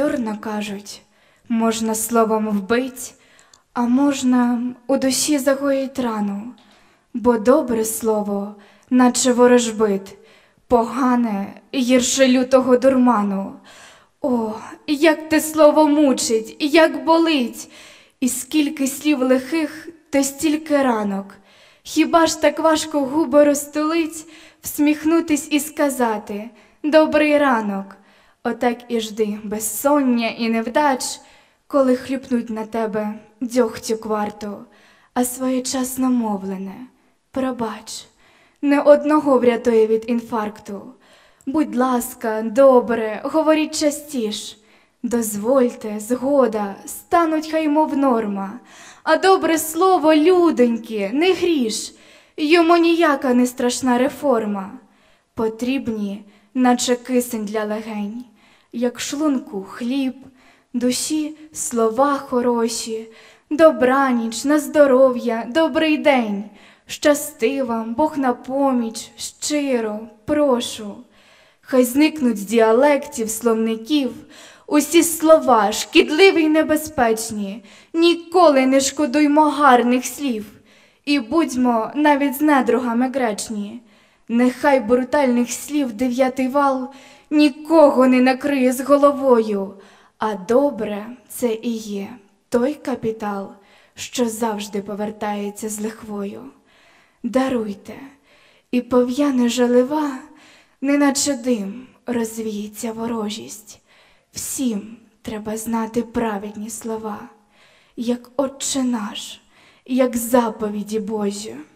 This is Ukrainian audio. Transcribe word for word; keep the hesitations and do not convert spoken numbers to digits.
дурно кажуть, можна словом вбить, а можна у душі загоїть рану. Бо добре слово, наче ворожбит, погане гірше лютого дурману. О, як те слово мучить, як болить, і скільки слів лихих, то стільки ранок. Хіба ж так важко губи розтулить, всміхнутись і сказати «Добрий ранок». Отак і жди безсоння і невдач, коли хлюпнуть на тебе дьогтю кварту, а своєчасно мовлене «Пробач» не одного врятує від інфаркту. Будь ласка, добре, говоріть частіш, дозвольте, згода, стануть хай мов норма, а добре слово, людоньки, не гріш, йому ніяка не страшна реформа. Потрібні, наче кисень для легень, як шлунку хліб, душі слова хороші, добраніч, на здоров'я, добрий день, щасти вам, Бог на поміч, щиро, прошу. Хай зникнуть з діалектів, словників усі слова, шкідливі й небезпечні, ніколи не шкодуймо гарних слів, і будьмо навіть з недругами гречні. Нехай брутальних слів дев'ятий вал нікого не накриє з головою, а добре це і є той капітал, що завжди повертається з лихвою. Даруйте, і пов'яне жалива, неначе дим розвіється ворожість. Всім треба знати праведні слова, як Отче наш, як заповіді Божі.